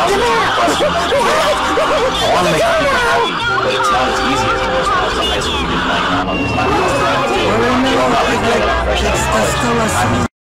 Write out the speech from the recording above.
answer the question. I want to make people happy, but it's not as easy as it was when I was in high school and playing around on this laptop. You don't have to get that pressure.